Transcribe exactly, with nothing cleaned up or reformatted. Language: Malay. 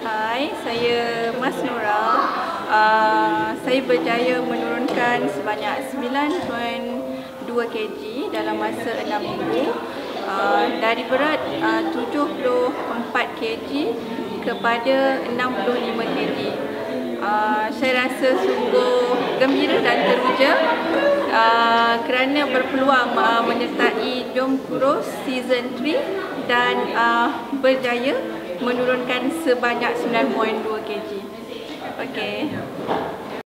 Hai, saya Mas Nora. Uh, saya berjaya menurunkan sebanyak sembilan perpuluhan dua kilogram dalam masa enam minggu. Uh, dari berat uh, tujuh puluh empat kilogram kepada enam puluh lima kilogram. Uh, saya rasa sungguh gembira dan teruja uh, kerana berpeluang uh, menyertai Jom Kurus Season tiga dan uh, berjaya menurunkan sebanyak sembilan perpuluhan dua kilogram. Okey.